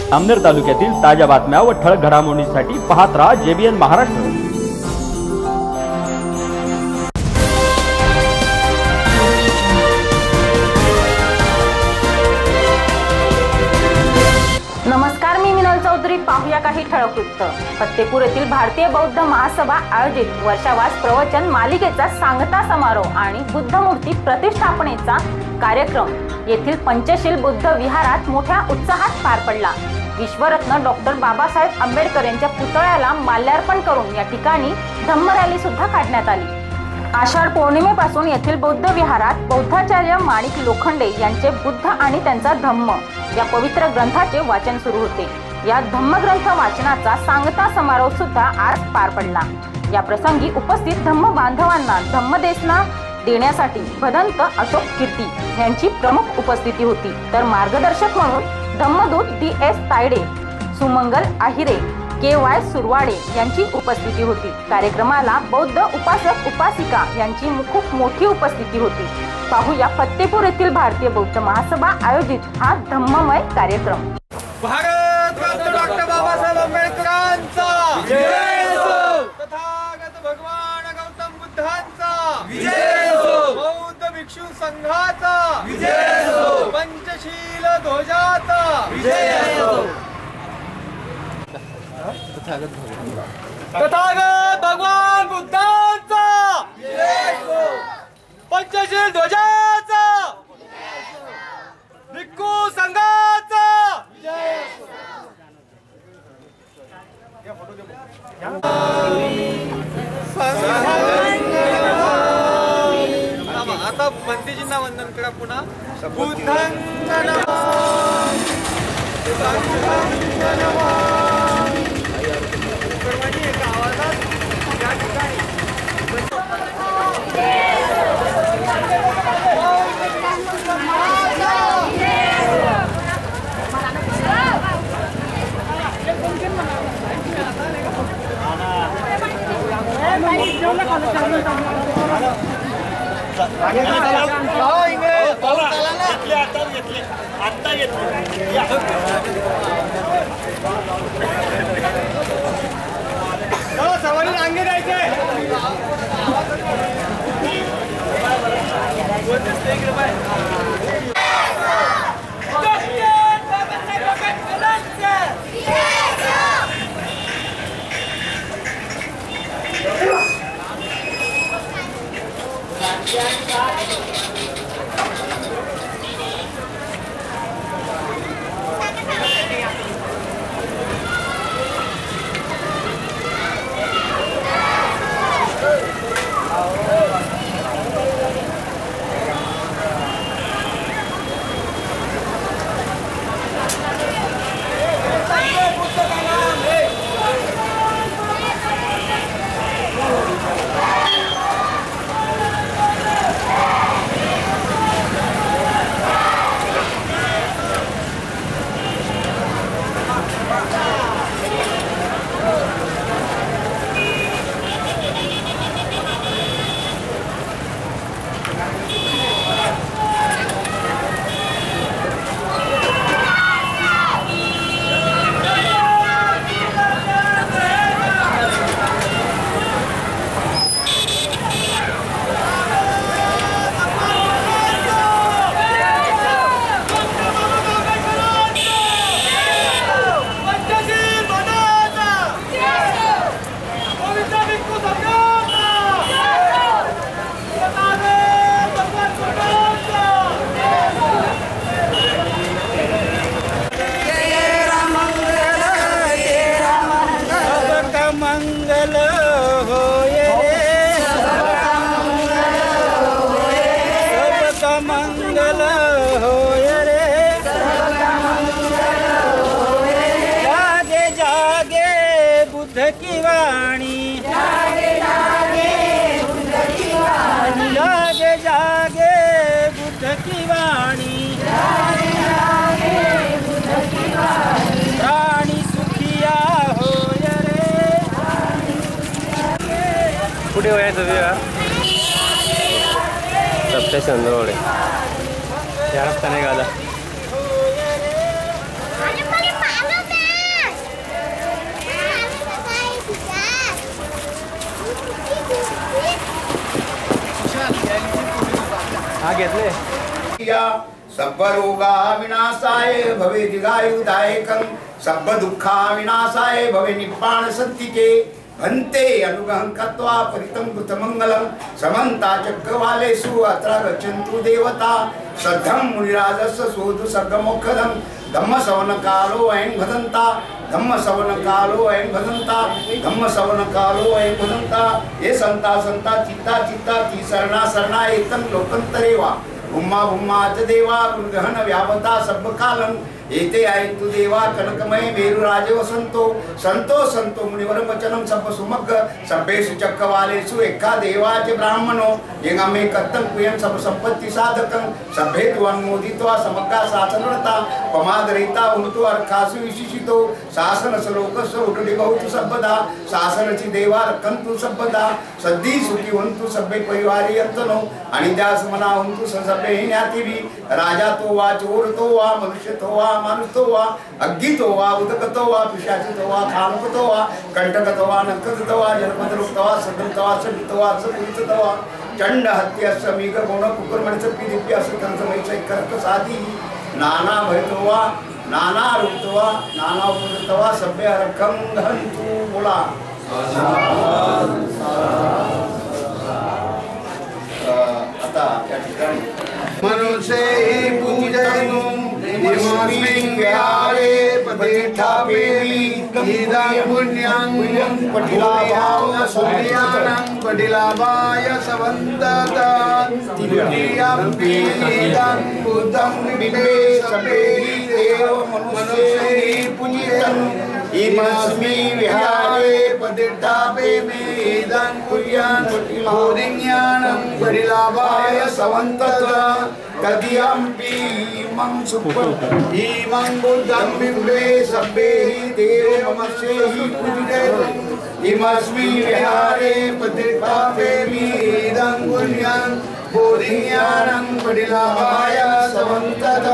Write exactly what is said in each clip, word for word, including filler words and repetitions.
अमनेर तालुक्यातील ताज्या बातम्या व ठळक घडामोडींसाठी पाहत राहा जेबीएन महाराष्ट्र। नमस्कार, मी मिनल चौधरी। पाहूया काही ठळक वृत्त। फत्तेपूर येथील भारतीय बौद्ध महासभा आयोजित वर्षावास प्रवचन मालिकेचा सांगता समारोह आणि बुद्ध मूर्ती प्रतिष्ठापनेचा कार्यक्रम येथील पंचशील बुद्ध विहारात मोठ्या उत्साहात पार पडला। विश्वरत्न डॉक्टर बाबासाहेब आंबेडकर यांच्या पुतळ्याला माल्यार्पण करून या ठिकाणी धम्म रॅली सुद्धा काढण्यात आली। आषाढ पौर्णिमेपासून येथील बौद्ध विहारात बौद्धाचार्य माणिक लोखंडे यांचे बुद्ध आणि त्यांचा धम्म या पवित्र ग्रंथाचे वाचन सुरू होते। या धम्मग्रंथ वाचनाचा सांगता समारोह सुद्धा आज पार पडला। या प्रसंगी उपस्थित धम्म बांधवांना धम्मदेशना देण्यासाठी भदंत अशोक कीर्ती यांची प्रमुख उपस्थिती होती। तर मार्गदर्शक म्हणून धम्मदूत D S Tayade, Sumangal Ahire, K Y Surwade यांची उपस्थिती होती। कार्यक्रमाला बौद्ध उपासक उपासिका यांची खूप मोठी उपस्थिती होती। पाहूया फत्तेपूर येथील भारतीय बौद्ध महासभा आयोजित हा धम्ममय कार्यक्रम। भारत रत्न डॉक्टर बाबासाहेब आंबेडकरांचा विजय असो, तथागत भगवान गौतम बुद्धांचा विजय असो, बौद्ध भिक्षू संघाचा विजय असो, पंचशील ध्वजाचा विजय असो, तथागत भगवान बुद्धांचा विजय असो, पंचशील ध्वजाचा भिक्षू संघाचा विजय असो। आता पंडितजींना वंदन करा पुन्हा। बुद्धं नमामि, बुद्धं नमामि। सर्वांनी एका आवाजात या ठिकाणी सवारी रांगे जायचे। की वाणी जागे जागे बुद्ध की वाणी, जागे जागे बुद्ध की वाणी, जागे जागे बुद्ध की वाणी। प्राणी सुखिया होय रे, कुठे व्हायचं विवाह सप्ते चंद्रवडे या रस्त्याने गाला। प्रिया सर्व रोगा विनाशाय भवे दीर्घायुदायकं सर्व दुःखा विनाशाय भवे निप्पाण सत्तिके भन्ते अनुग्रहं कृत्वा परितं कृतमङ्गलं समन्ता चक्रवालेषु अत्र गच्छन्तु देवता श्रद्धं मुनिराजस्य सोऽधु सर्गमोक्षदं धम्मश्रवणकालो अयं भदन्ता धम्मश्रवणकालो अयं भदन्ता धम्मश्रवणकालो अयं भदन्ता ये संता संता चित्ता चित्ता ती शरणा शरणा एतं लोकंतरे वा भुम्मा भुम्मा च देवा गुणगहन व्यावता सर्वकालं एते आयन्तु देवा कनकमय मेरुराजे वसंतो संतो संतो मुनिवर वचनं सब सुमग्ग सर्वेषु चक्रवालेषु एका देवाचे ब्राह्मणो येंगामे कत्तं कुयं सब संपत्ति साधकं सभे तु अनुमोदित्वा समग्रा शासनरता पमादरिता उन्तु अर्कासु विशिषितो शासन श्लोकस्य उडुडि बहुतु सर्वदा शासनचि देवा रक्षन्तु सर्वदा सद्दी सुखी वन्तु सभे परिवारी यन्तनो अनिदास मना वन्तु सभे ज्ञातिवि राजा तो वा चोर तो वा मनुष्य तो वा मानुतो वा अग्गितो वा उदकतो वा पिशाचितो वा खानुकतो वा कंटकतो वा नक्कतो वा जन्मदरुतो वा सदृतो वा सदितो वा सदितो वा चंड हत्या समीग गुण कुकुरमणिच पिदिप्या सुतंसमैच कर्क साधी नाना भयतो वा नाना रूपतो वा नाना उपदतो वा सभ्य रकम घंतु बोला आता या ठिकाणी मनुष्य पूजयनु निमस्मिन् विहारे पतिष्ठापेमि इदं पुण्यं पठिलाभाय सूर्यानं पठिलाभाय समन्तता तिरुयम्पि इदं बुद्धं बिम्बे सभे देव मनुष्ये पूजितं इमस्मिन् विहारे पतिष्ठापेमि इदं पुण्यं पठिलाभाय पठिलाभाय समन्तता कदियम्पि इमं सुखं इमं बुद्धं बिम्बे सभे देव मनुष्ये पूजितं इमस्मिन् विहारे पतिष्ठापेमि इदं पुण्यं बोधिज्ञानं पठिलाभाय समन्तता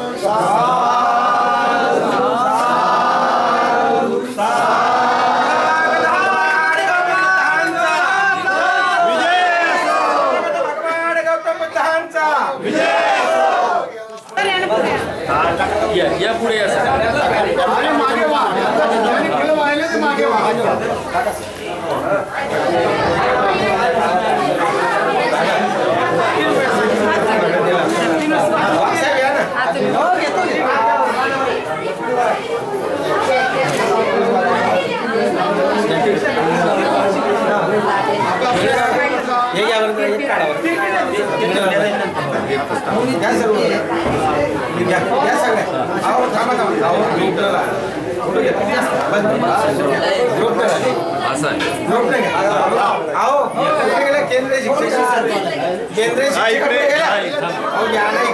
या या पुढे या अरे मागे वा आणि पुढे वाहिले ते मागे वा हे यावर एक काढावर काय सर्व घ्या घ्या सगळ्या आओ थांबा थांबा आओ ग्रुपला फोटो घ्या ग्रुप करा असं ग्रुप नाही आओ कुठे गेला केंद्रीय शिक्षक केंद्रीय शिक्षक कुठे गेला आओ या ना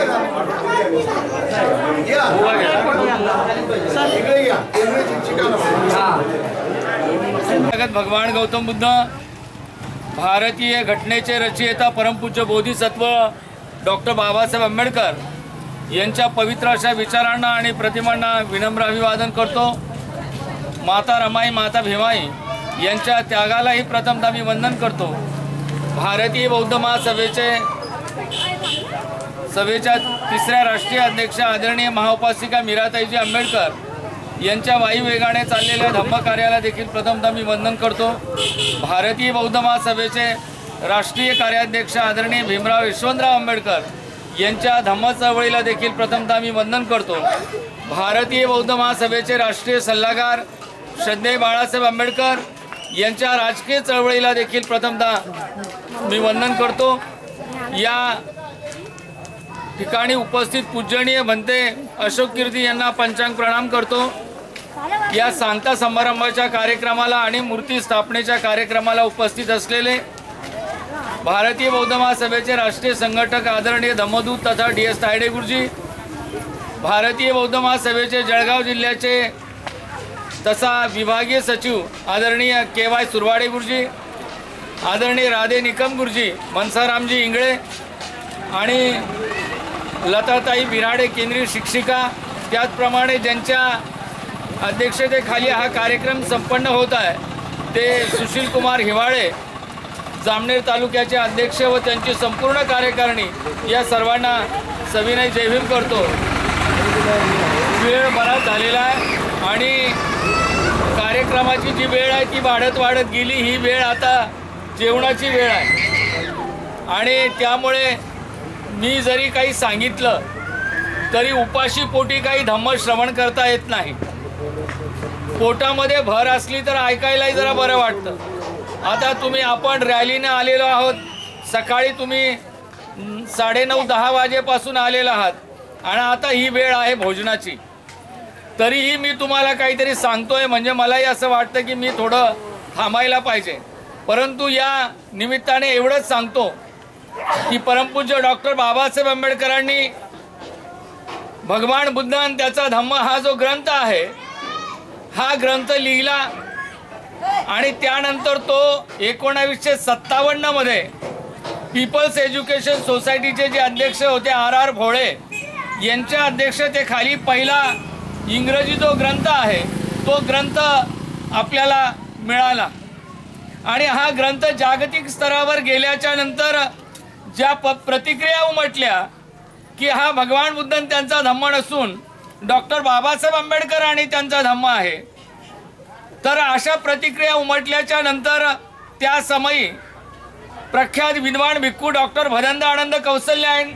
इकडे या केंद्रीय शिक्षकांना जगत भगवान गौतम बुद्ध भारतीय घटनेचे रचयिता परमपूज्य बोधिसत्व डॉक्टर बाबासाहेब आंबेडकर यांच्या पवित्र अशा विचारांना आणि प्रतिमांना विनम्र अभिवादन करतो। माता रमाई माता भीमाई यांच्या त्यागालाही प्रथमतः मी वंदन करतो। भारतीय बौद्ध महासभेचे सभेच्या तिसऱ्या राष्ट्रीय अध्यक्ष आदरणीय महाउपासिका मीराताईजी आंबेडकर यांच्या वायुवेगाने चाललेल्या धम्मकार्याला देखील प्रथमतः मी वंदन करतो। भारतीय बौद्ध महासभेचे राष्ट्रीय कार्याध्यक्ष आदरणीय भीमराव यशवंतराव आंबेडकर यांच्या धम्म चळवळीला देखील प्रथमतः मी वंदन करतो। भारतीय बौद्ध महासभेचे राष्ट्रीय सल्लागार श्रद्धेय बाळासाहेब आंबेडकर यांच्या राजकीय चळवळीला देखील प्रथमतः मी वंदन करतो। या ठिकाणी उपस्थित पूजनीय भंते अशोक कीर्ती यांना पंचांग प्रणाम करतो। या सांगता समारंभाच्या कार्यक्रमाला आणि मूर्ती स्थापनेच्या कार्यक्रमाला उपस्थित असलेले भारतीय बौद्ध महासभेचे राष्ट्रीय संघटक आदरणीय धम्मदूत तथा डी एस तायडे गुरुजी, भारतीय बौद्ध महासभेचे जळगाव जिल्ह्याचे तसा विभागीय सचिव आदरणीय के वाय सुरवाडे गुरुजी, आदरणीय राधे निकम गुरुजी, मनसारामजी इंगळे आणि लताताई बिराडे केंद्रीय शिक्षिका, त्याचप्रमाणे ज्यांच्या अध्यक्षतेखाली हा कार्यक्रम संपन्न होत आहे ते सुशील कुमार हिवाळे जामनेर तालुक्याचे अध्यक्ष व त्यांची संपूर्ण कार्यकारिणी, या सर्वांना सविनय जयभीम करतो। वेळ बराच झालेला आहे आणि कार्यक्रमाची जी वेळ आहे ती वाढत वाढत गेली। ही वेळ आता जेवणाची वेळ आहे आणि त्यामुळे मी जरी काही सांगितलं तरी उपाशी पोटी काही धम्म श्रवण करता येत नाही। पोटामध्ये भर असली तर ऐकायलाही जरा बरं वाटतं। आता तुम्ही आपण रॅलीने आलेलो आहोत, सकाळी तुम्ही साडेनऊ दहा वाजेपासून आलेला आहात आणि आता ही वेळ आहे भोजनाची, तरीही मी तुम्हाला काहीतरी सांगतोय म्हणजे मलाही असं वाटतं की मी थोडं थांबायला पाहिजे। परंतु या निमित्ताने एवढंच सांगतो की परमपूज्य डॉक्टर बाबासाहेब आंबेडकरांनी भगवान बुद्ध आणि त्याचा धम्म हा जो ग्रंथ आहे हा ग्रंथ लिहिला आणि त्यानंतर तो एकोणावीसशे सत्तावन्न मध्ये पीपल्स एज्युकेशन सोसायटीचे जे अध्यक्ष होते आर आर भोळे यांच्या अध्यक्षतेखाली पहिला इंग्रजी जो ग्रंथ आहे तो ग्रंथ आपल्याला मिळाला आणि हा ग्रंथ जागतिक स्तरावर गेल्याच्या नंतर ज्या प प्रतिक्रिया उमटल्या की हा भगवान बुद्ध त्यांचा धम्म नसून डॉक्टर बाबासाहेब आंबेडकर आणि त्यांचा धम्म आहे, तर अशा प्रतिक्रिया उमटल्याच्या नंतर त्या समयी प्रख्यात विद्वान भिक्खू डॉक्टर भदंतानंद कौसल्यायन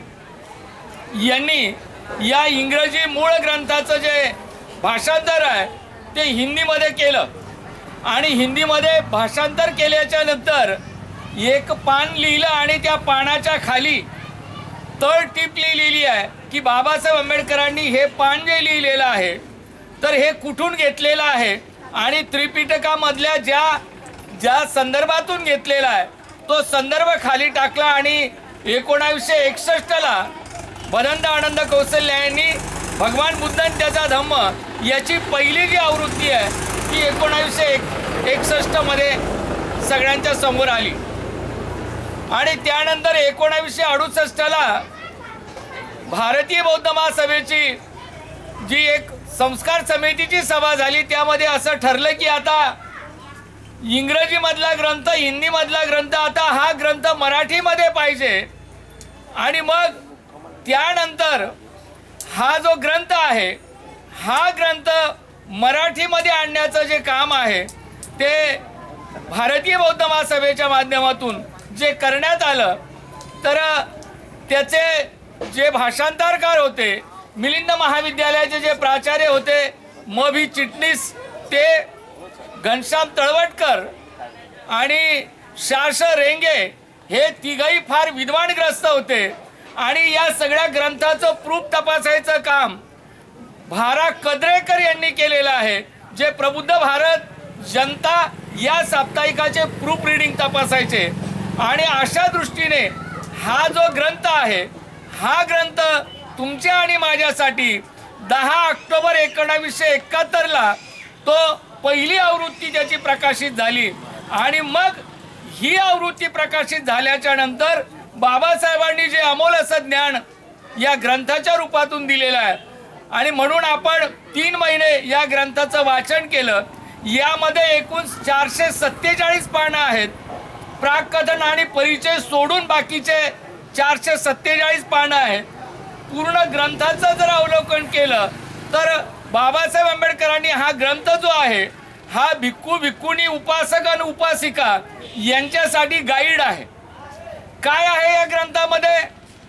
यांनी या इंग्रजी मूळ ग्रंथाचं जे भाषांतर आहे ते हिंदीमध्ये केलं आणि हिंदीमध्ये भाषांतर केल्याच्या नंतर एक पान लिहिलं आणि त्या पानाच्या खाली तळ टीप लिहिलेली आहे की बाबासाहेब आंबेडकरांनी हे पान जे लिहिलेलं आहे तर हे कुठून घेतलेलं आहे आणि त्रिपिटकामधल्या ज्या ज्या संदर्भातून घेतलेला आहे तो संदर्भ खाली टाकला आणि एकोणावीसशे एकसष्टला भदंतानंद कौसल्यायांनी भगवान बुद्ध आणि त्याचा धम्म याची पहिली जी आवृत्ती आहे ती एकोणावीसशे एक एकसष्टमध्ये सगळ्यांच्या समोर आली आणि त्यानंतर एकोणावीसशे अडुसष्टला भारतीय बौद्ध महासभेची जी एक संस्कार समितीची सभा झाली त्यामध्ये असं ठरलं की आता इंग्रजीमधला ग्रंथ हिंदीमधला ग्रंथ आता हा ग्रंथ मराठीमध्ये पाहिजे आणि मग त्यानंतर हा जो ग्रंथ आहे हा ग्रंथ मराठीमध्ये आणण्याचं जे काम आहे ते भारतीय बौद्ध महासभेच्या माध्यमातून जे करण्यात आलं तर त्याचे जे भाषांतरकार होते मिलिंद महाविद्यालयाचे जे प्राचार्य होते म भी चिटणीस ते घनश्याम तळवटकर आणि शास रेंगे हे तिघही फार विद्वानग्रस्त होते आणि या सगळ्या ग्रंथाचं प्रूफ तपासायचं काम भारा कद्रेकर यांनी केलेलं आहे, जे प्रबुद्ध भारत जनता या साप्ताहिकाचे प्रूफ रिडिंग तपासायचे आणि अशा दृष्टीने हा जो ग्रंथ आहे हा ग्रंथ तुमच्या आणि माझ्यासाठी दहा ऑक्टोबर एकोणावीसशे एकाहत्तरला तो पहिली आवृत्ती त्याची प्रकाशित झाली आणि मग ही आवृत्ती प्रकाशित झाल्याच्या नंतर बाबासाहेबांनी जे अमोल असं ज्ञान या ग्रंथाच्या रूपातून दिलेलं आहे आणि म्हणून आपण तीन महिने या ग्रंथाचं वाचन केलं। यामध्ये एकूण चारशे सत्तेचाळीस पानं आहेत, प्राककथन आणि परिचय सोडून बाकीचे चारशे सत्तेचाळीस पानं आहेत। पूर्ण ग्रंथाचं जर अवलोकन केलं तर बाबासाहेब आंबेडकरांनी हा ग्रंथ जो आहे हा भिक्खू भिक्खुनी उपासक आणि उपासिका यांच्यासाठी गाईड आहे। काय आहे या ग्रंथामध्ये,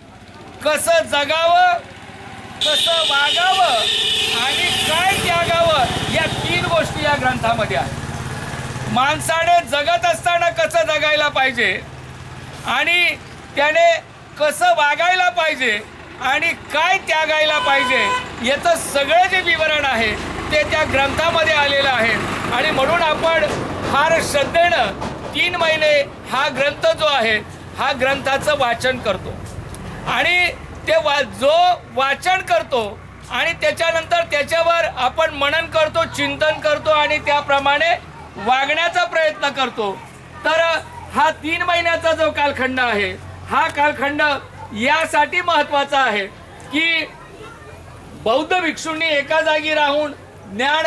कसं जगावं, कसं वागावं आणि काय त्यागावं या तीन गोष्टी या ग्रंथामध्ये आहेत। माणसाने जगत असताना कसं जगायला पाहिजे आणि त्याने कसं वागायला पाहिजे आणि काय त्यागायला पाहिजे याचं सगळं जे विवरण आहे ते त्या ग्रंथामध्ये आलेलं आहे आणि म्हणून आपण फार श्रद्धेनं तीन महिने हा ग्रंथ जो आहे हा ग्रंथाचं वाचन करतो आणि ते वा जो वाचन करतो आणि त्याच्यानंतर त्याच्यावर आपण मनन करतो, चिंतन करतो आणि त्याप्रमाणे वागण्याचा प्रयत्न करतो। तर हा तीन महिन्याचा जो कालखंड आहे हा कालखंड यासाठी महत्त्वाचा आहे की बौद्ध भिक्षूंनी एका जागी राहून ज्ञान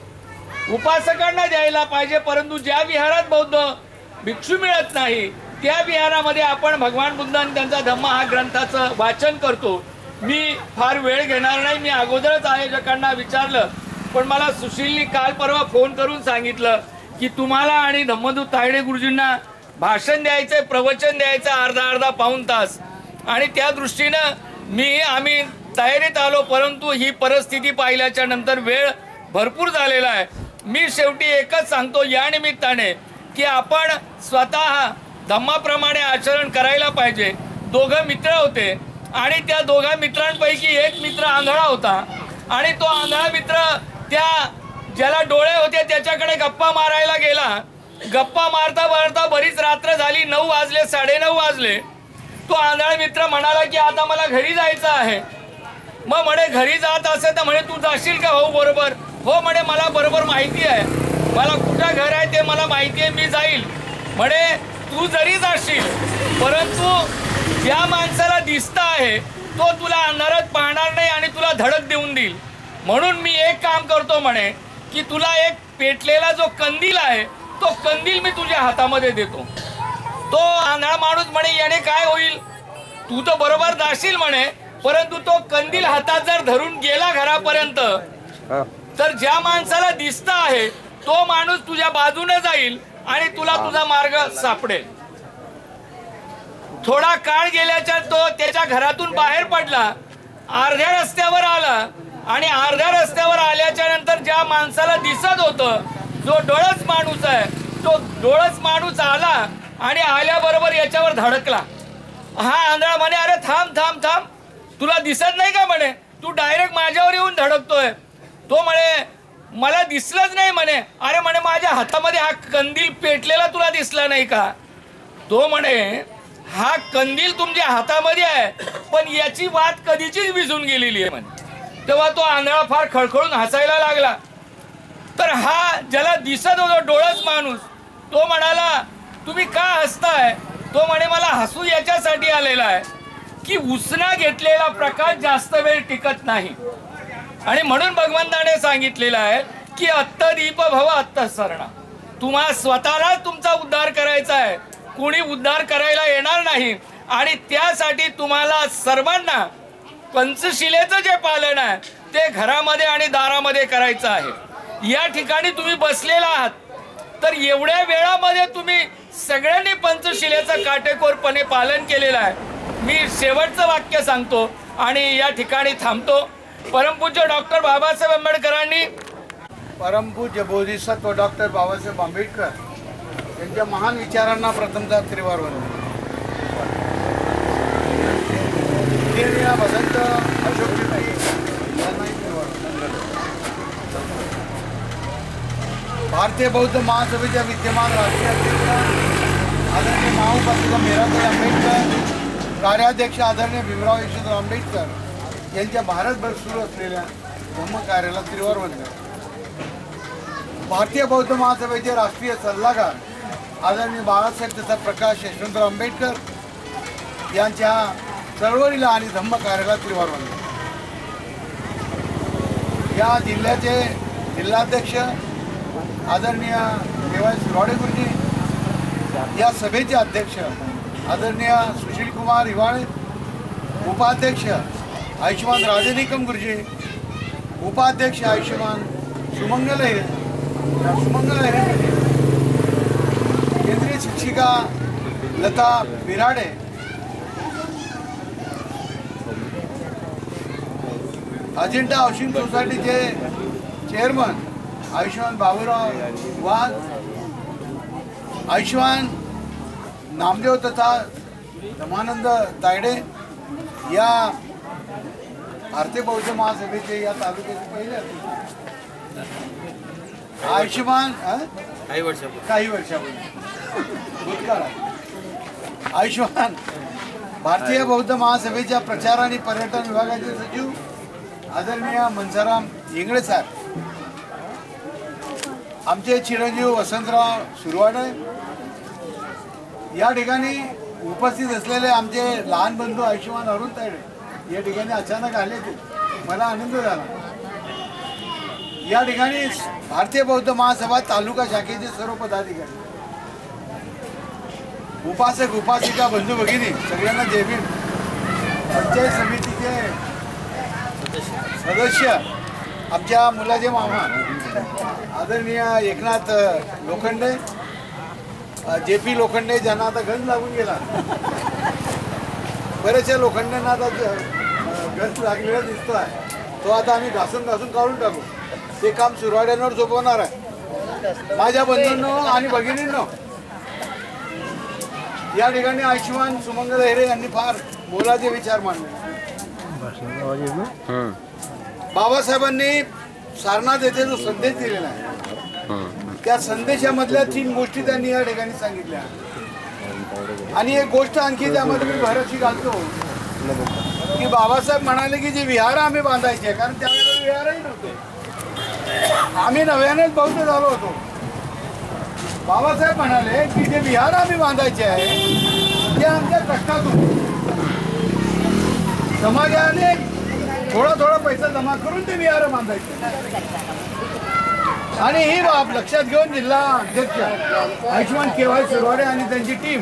उपासकांना द्यायला पाहिजे, परंतु ज्या विहारात बौद्ध भिक्षू मिळत नाही त्या विहारामध्ये आपण भगवान बुद्ध आणि त्यांचा धम्म हा ग्रंथाचं वाचन करतो। मी फार वेळ घेणार नाही. मी अगोदरच आयोजकांना विचारलं, पण मला सुशीलनी काल परवा फोन करून सांगितलं की तुम्हाला आणि धम्मदूत तायडे गुरुजींना भाषण द्यायचंय, प्रवचन द्यायचं अर्धा अर्धा पाऊण तास, आणि त्या दृष्टीनं मी आम्ही तयारीत आलो. परंतु ही परिस्थिती पाहिल्याच्या नंतर वेळ भरपूर झालेला आहे. मी शेवटी एकच सांगतो या निमित्ताने की आपण स्वतः धम्माप्रमाणे आचरण करायला पाहिजे. दोघं मित्र होते आणि त्या दोघा मित्रांपैकी एक मित्र आंधळा होता आणि तो आंधळा मित्र त्या ज्याला डोळे होते त्याच्याकडे गप्पा मारायला गेला. गप्पा मारता मारता बरीच रात्र झाली, नऊ वाजले, साडेनऊ वाजले. तो आंधळा मित्र म्हणाला की आता मला घरी जायचं आहे. मग म्हणे घरी जात असेल तर म्हणे तू जाशील का भाऊ बरोबर? हो म्हणे मला बरोबर माहिती आहे, मला कुठं घर आहे ते मला माहिती आहे, मी जाईल. म्हणे तू जरी जाशील परंतु ज्या माणसाला दिसतं आहे तो तुला अंधारात पाहणार नाही आणि तुला धडक देऊन देईल. म्हणून मी एक काम करतो म्हणे की तुला एक पेटलेला जो कंदील आहे तो कंदील मी तुझ्या हातामध्ये देतो. तो आंधळा माणूस म्हणे याने काय होईल, तू तर बरोबर जाशील म्हणे, परंतु तो कंदील हातात जर धरून गेला घरापर्यंत तर ज्या माणसाला दिसतं आहे तो माणूस तुझ्या बाजूने जाईल आणि तुला तुझा मार्ग सापडेल. थोडा काळ गेल्याच्या तो त्याच्या घरातून बाहेर पडला, अर्ध्या रस्त्यावर आला आणि अर्ध्या रस्त्यावर आल्याच्या नंतर ज्या माणसाला दिसत होतं, जो डोळस माणूस आहे, तो डोळस माणूस आला आणि आल्याबरोबर याच्यावर धडकला. हा आंधळा म्हणे अरे थांब थांब थांब, तुला दिसत नाही का म्हणे, तू डायरेक्ट माझ्यावर येऊन धडकतोय. तो म्हणे मला दिसलंच नाही म्हणे. अरे म्हणे माझ्या हातामध्ये हा कंदील पेटलेला तुला दिसला नाही का? तो म्हणे हा कंदील तुमच्या हातामध्ये आहे पण याची वात कधीचीच विझून गेलेली आहे म्हणे. तेव्हा तो आंधळा फार खळखळून हसायला लागला. तर हा ज्याला दिसत होता डोळस माणूस तो म्हणाला तुम्ही का हसताय? तो म्हणे मला हसू याच्यासाठी आलेला आहे की उसना घेतलेला प्रकाश जास्त वेळ टिकत नाही आणि म्हणून भगवंताने सांगितलेलं आहे की अत्तदीप भव अत्तसरणा. तुम्हाला स्वतःलाच तुमचा उद्धार करायचा आहे, कुणी उद्धार करायला येणार नाही. आणि त्यासाठी तुम्हाला सर्वांना पंचशिलेचं जे पालन आहे ते घरामध्ये आणि दारामध्ये करायचं आहे. या ठिकाणी तुम्ही बसलेला आहात तर एवढ्या वेळामध्ये तुम्ही सगळ्यांनी पंचशिलेचं काटेकोरपणे पालन केलेलं आहे. मी शेवटचं वाक्य सांगतो आणि या ठिकाणी थांबतो. परमपूज्य डॉक्टर बाबासाहेब आंबेडकरांनी परमपूज्य बोधिसत्व डॉक्टर बाबासाहेब आंबेडकर यांच्या महान विचारांना प्रथमतः त्रिवार वंदन. भदंत अशोक चिटकी यांनाही त्रिवार वंदन. भारतीय बौद्ध महासभेच्या विद्यमान राष्ट्रीय अध्यक्ष आदरणीय महाउपासिका मीराबाई आंबेडकर, कार्याध्यक्ष आदरणीय भीमराव यशवंतराव आंबेडकर यांच्या भारतभर सुरू असलेल्या धम्मकार्याला त्रिवार वंदन. भारतीय बौद्ध महासभेचे राष्ट्रीय सल्लागार आदरणीय बाळासाहेब तथा प्रकाश यशवंतराव आंबेडकर यांच्या चळवळीला आणि धम्मकार्याला त्रिवार वंदन. या जिल्ह्याचे जिल्हाध्यक्ष आदरणीय देवाय सुराडे गुरुजी, या सभेचे अध्यक्ष आदरणीय सुशील कुमार हिवाळे, उपाध्यक्ष आयुष्मान राजनिकम गुरुजी, उपाध्यक्ष आयुष्मान सुमंगल सुमंगल केंद्रीय शिक्षिका लता बिराडे, अजिंठा हाऊसिंग सोसायटीचे चेअरमन आयुष्मान बाबूराव वाघ, आयुष्मान नामदेव तथा धमानंद तायडे या भारतीय बौद्ध महासभेचे या तालुक्याचे पहिले आयुष्यमान काही वर्षापूर्वी काही वर्षापूर्वी भूतकाळात आयुष्यमान भारतीय बौद्ध महासभेच्या प्रचार आणि पर्यटन विभागाचे सचिव आदरणीय मनसाराम इंगळे साहेब, आमचे चिरंजीव वसंतराव सुरवाडे, या ठिकाणी उपस्थित असलेले आमचे लहान बंधू आयुष्यमान अरुण तायडे या ठिकाणी अचानक आले ते मला आनंद झाला. या ठिकाणी भारतीय बौद्ध महासभा तालुका शाखेचे सर्व पदाधिकारी, उपासक उपासिका बंधू भगिनी सगळ्यांना जय भीम. पंचायत समितीचे आमचे सदस्य आमच्या मुलाचे मामा आदरणीय एकनाथ लोखंडे, जे पी लोखंडे, ज्यांना आता गंज लागून गेला. बरेचशा लोखंडांना आता गंज लागलेला दिसतोय. तो आता आम्ही घासून घासून काढून टाकू. ते काम सुरवाड्यांवर झोपवणार आहे. माझ्या बंधूंनो आणि भगिनींनो, या ठिकाणी आयुष्यमान सुमंगल हेरे यांनी फार मोलाचे विचार मांडले. बाबासाहेबांनी सारनाथ येथे जो संदेश दिलेला आहे त्या संदेशामधल्या तीन गोष्टी त्यांनी या ठिकाणी सांगितल्या. आणि एक गोष्ट आणखी त्यामध्ये मी भरशी घालतो की बाबासाहेब म्हणाले की जे विहार आम्ही बांधायचे, कारण त्यावेळेला विहारही नव्हते, आम्ही नव्यानेच बौद्ध झालो होतो. बाबासाहेब म्हणाले की जे विहार आम्ही बांधायचे आहे ते आमच्या कष्टातून समाजाने थोडा थोडा पैसा जमा करून ते विहार बांधायचे. आणि ही बाब लक्षात घेऊन जिल्हा अध्यक्ष आयुष्यमान केवाय सुरवाडे आणि त्यांची टीम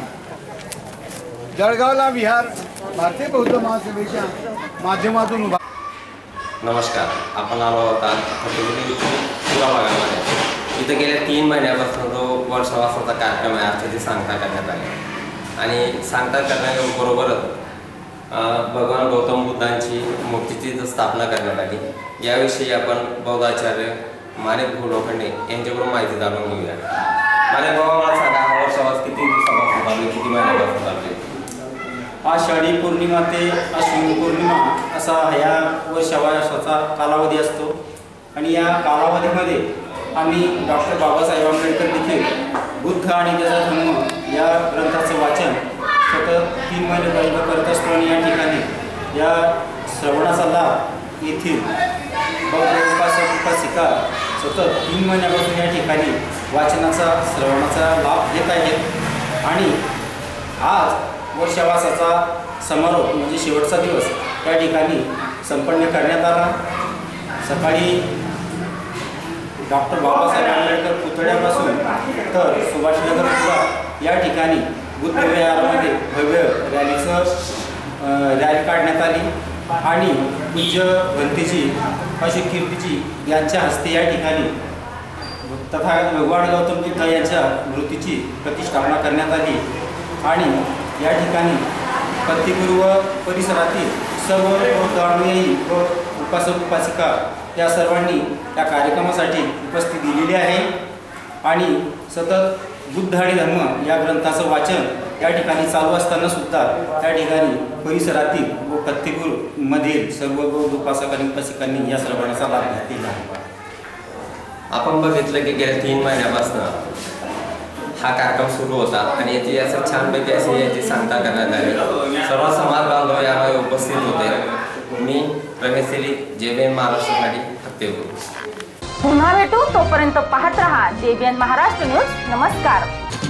जळगावला विहार भारतीय बौद्ध महासभेच्या माध्यमातून उभा. नमस्कार. आपण आलो होता पुरा भागामध्ये. इथं गेल्या तीन महिन्यापासून जो वर्षवासाचा कार्यक्रम आहे आजची सांगता करण्यात आली. आणि सांगता करण्याबरोबरच भगवान गौतम बुद्धांची मूर्तीची स्थापना करण्यात आली. याविषयी आपण बौद्धाचार्य माणिक भाऊ लोखंडे यांच्याकडून माहिती जाणून घेऊया. माणिक भाऊ, मला सांगा, हा वर्षवास किती दिवसापासून चालू, किती महिन्यापासून चालू? आषाढी पौर्णिमा ते अश्विनी पौर्णिमा असा या वर्षावासाचा कालावधी असतो. आणि या कालावधीमध्ये आम्ही डॉक्टर बाबासाहेब आंबेडकर देखील बुद्ध आणि त्याचा धर्म या ग्रंथाचं वाचन सतत तीन महिन्यापर्यंत करत असतो. आणि या ठिकाणी या श्रवणाचा लाभ येथील बौद्ध उपासक उपासिका सतत तीन महिन्यापासून या ठिकाणी वाचनाचा श्रवणाचा लाभ घेत आहेत. आणि आज वर्षावासाचा समारोप म्हणजे शेवटचा दिवस त्या ठिकाणी संपन्न करण्यात आला. सकाळी डॉक्टर बाबासाहेब आंबेडकर पुतळ्यापासून तर सुभाषनगर पुरा या ठिकाणी बुद्ध विहारामध्ये भव्य रॅलीचं रॅली काढण्यात आली. आणि पूज्य भंतेजी अशोक कीर्तीजी यांच्या हस्ते या ठिकाणी तथा भगवान गौतम बुद्ध यांच्या मूर्तीची प्रतिष्ठापना करण्यात आली. आणि या ठिकाणी पत्तीपूर्व परिसरातील सर्व बौद्ध अनुयायी व उपासक उपासिका या सर्वांनी या कार्यक्रमासाठी उपस्थिती दिलेली आहे. आणि सतत बुद्ध आणि धर्म या ग्रंथाचं वाचन या ठिकाणी चालू असताना सुद्धा त्या ठिकाणी परिसरातील व पत्तीपूरमधील सर्व बौद्ध उपासक आणि उपासिकांनी या श्रवणाचा लाभ घेतलेला आहे. आपण बघितलं की गेल्या तीन महिन्यापासून हा कार्यक्रम सुरू होता आणि याची असं छानपैकी अशी याची सांगता करण्यात आली. सर्व समाज बांधव यामध्ये उपस्थित होते. मी रमेश सेली, जेबीएन महाराष्ट्रासाठी फतेपूर. पुन्हा भेटू, तोपर्यंत पाहत रहा जेबीएन महाराष्ट्र न्यूज. नमस्कार.